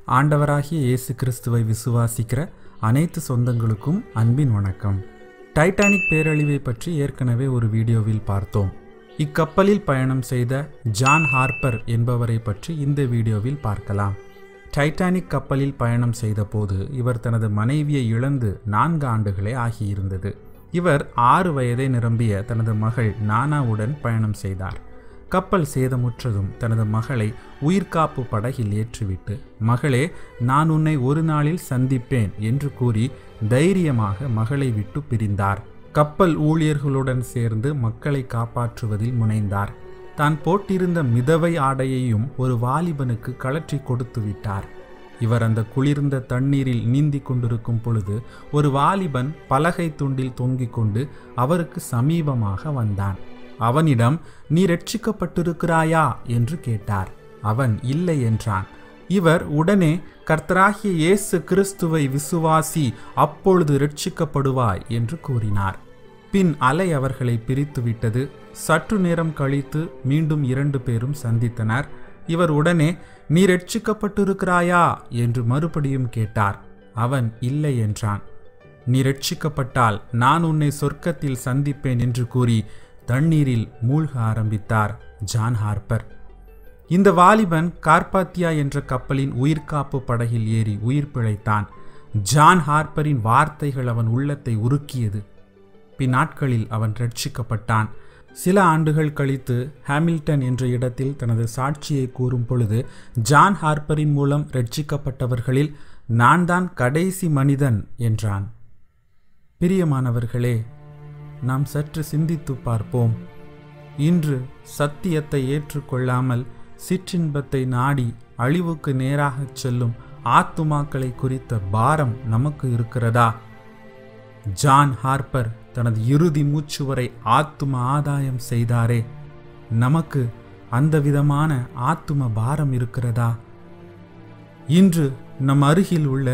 ஆண்டவராகிய இயேசு கிறிஸ்துவை விசுவாசிக்கிற அனைத்து சொந்தங்களுக்கும் அன்பின் வணக்கம். டைட்டானிக் பேரழிவை பற்றி ஏற்கனவே ஒரு வீடியோவில் பார்த்தோம். இக்கப்பலில் பயணம் செய்த ஜான் ஹார்ப்பர் என்பவரை பற்றி இந்த வீடியோவில் பார்க்கலாம். டைட்டானிக் கப்பலில் பயணம் செய்த போது இவர் தனது மனைவியை இழந்து 4 ஆண்டுகளே ஆகியிருந்தது. இவர் 6 வயதை நிரம்பிய தனது மகள் நானாவுடன் பயணம் செய்தார். கப்பல் சேதமுற்றதும் தனது மகளை உயிர்காப்பு படகில் ஏற்றிவிட்டு, மகளே, நான் உன்னை ஒரு நாளில் சந்திப்பேன் என்று கூறி தைரியமாக மகளை விட்டு பிரிந்தார். கப்பல் ஊழியர்களுடன் சேர்ந்து மக்களை காப்பாற்றுவதில் முனைந்தார். தான் போட்டிருந்த மிதவை ஆடையையும் ஒரு வாலிபனுக்கு கழற்றி கொடுத்து விட்டார். இவர் அந்த குளிர்ந்த தண்ணீரில் நீந்தி கொண்டிருக்கும் பொழுது ஒரு வாலிபன் பலகை துண்டில் தொங்கிக் கொண்டு அவருக்கு சமீபமாக வந்தான். அவனிடம், நீ ரட்சிக்கப்பட்டிருக்கிறாயா என்று கேட்டார். அவன் இல்லை என்றான். இவர் உடனே, கர்த்தராகிய இயேசு கிறிஸ்துவை விசுவாசி, அப்பொழுது ரட்சிக்கப்படுவாய் என்று கூறினார். பின் அலை அவர்களை பிரித்து விட்டது. சற்று நேரம் கழித்து மீண்டும் 2 பேரும் சந்தித்தனர். இவர் உடனே, நீ ரட்சிக்கப்பட்டிருக்கிறாயா என்று மறுபடியும் கேட்டார். அவன் இல்லை என்றான். நீ ரட்சிக்கப்பட்டால் நான் உன்னை சொர்க்கத்தில் சந்திப்பேன் என்று கூறி தண்ணீரில் மூழ்க ஆரம்பித்தார் ஜான் ஹார்ப்பர். இந்த வாலிபன் கார்பாத்தியா என்ற கப்பலின் உயிர்காப்பு படகில் ஏறி உயிர் பிழைத்தான். ஜான் ஹார்ப்பரின் வார்த்தைகள் அவன் உள்ளத்தை உருக்கியது. பின்னாட்களில் அவன் ரட்சிக்கப்பட்டான். சில ஆண்டுகள் கழித்து ஹாமில்டன் என்ற இடத்தில் தனது சாட்சியை கூறும் பொழுது, ஜான் ஹார்ப்பரின் மூலம் ரட்சிக்கப்பட்டவர்களில் நான் தான் கடைசி மனிதன் என்றான். பிரியமானவர்களே, நாம் சற்று சிந்தித்து பார்ப்போம். இன்று சத்தியத்தை ஏற்றுக்கொள்ளாமல் சிற்றின்பத்தை நாடி அழிவுக்கு நேராகச் செல்லும் ஆத்துமாக்களை குறித்த பாரம் நமக்கு இருக்கிறதா? ஜான் ஹார்ப்பர் தனது இறுதி மூச்சு வரை ஆத்தும ஆதாயம் செய்தாரே, நமக்கு அந்த விதமான ஆத்தும பாரம் இருக்கிறதா? இன்று நம் அருகில் உள்ள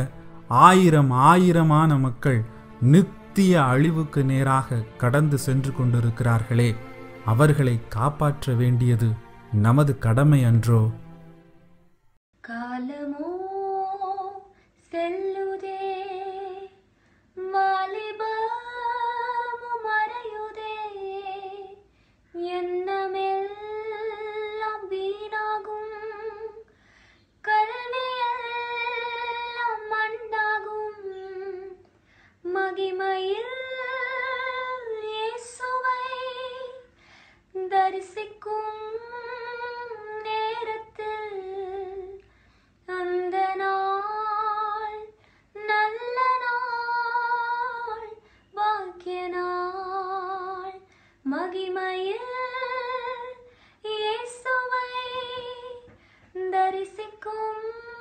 ஆயிரமான மக்கள் நித்திய அழிவுக்கு நேராக கடந்து சென்று கொண்டிருக்கிறார்களே, அவர்களை காப்பாற்ற வேண்டியது நமது கடமை அன்றோ? காலமோ செல்லுதே, வாலிபமு மறையுதே, எண்ணமெல்லாம் வீணாகும், கல்வியெல்லாம் மண்ணாகும், மகிமையில் இயேசுவை தரிசிக்கும் நேரத்தில் அந்த நாள் நல்ல நாள், பாக்கிய நாள், மகிமையில் இயேசுவை தரிசிக்கும்